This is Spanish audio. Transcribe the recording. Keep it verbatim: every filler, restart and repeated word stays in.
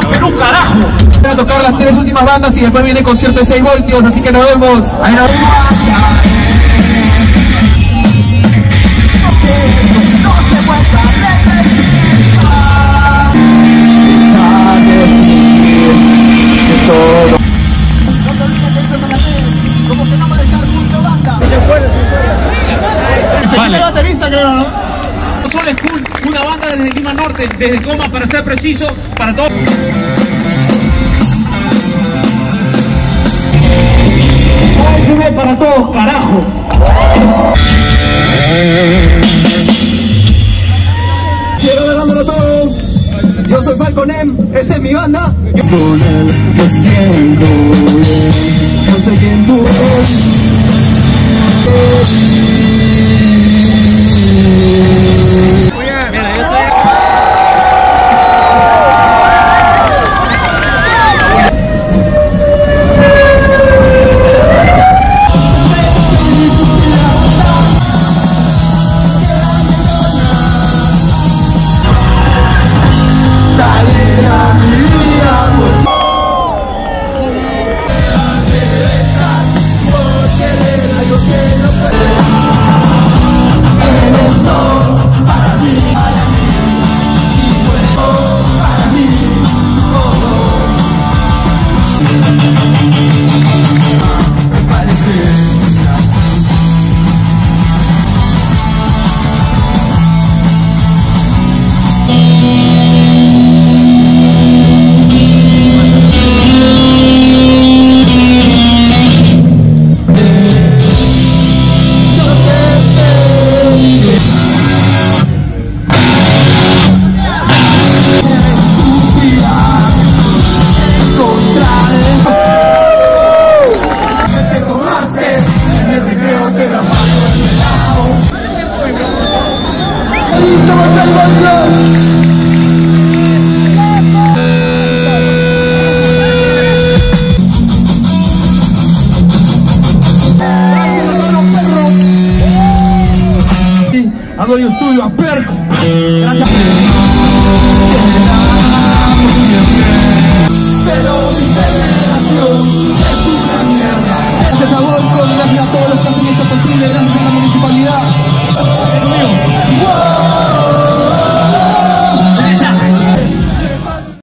Perú, carajo. Van a tocar las tres últimas bandas y después viene concierto de seis voltios, así que nos vemos. Ahí nos vemos. Vale. Baterista, creo, ¿no? Sol School, una banda desde Lima Norte, desde Coma, para ser preciso, para todos. Para todos, carajo. Quiero dándolo todo. Yo soy Falcon M, esta es mi banda. Con él me siento bien. No sé quién tú eres. Hago yo estudio a Perk. Gracias.